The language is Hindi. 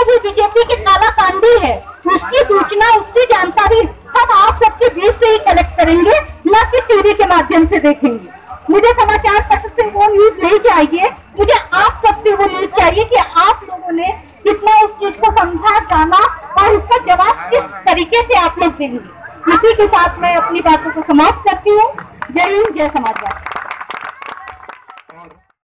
भी बीजेपी के काला कांडी है, उसकी सूचना उसकी जानकारी सब आप सबके बीच से ही कलेक्ट करेंगे, न कि टीवी के माध्यम से देखेंगे। मुझे समाचार पत्र से वो न्यूज नहीं चाहिए, मुझे आप सबसे वो न्यूज चाहिए कि आप लोगों ने कितना उस चीज को समझा, जाना और इसका जवाब किस तरीके से आप लोग देंगे। इसी के साथ मैं अपनी बातों को समाप्त करती हूँ। जय हिंद, जय समाजवाद।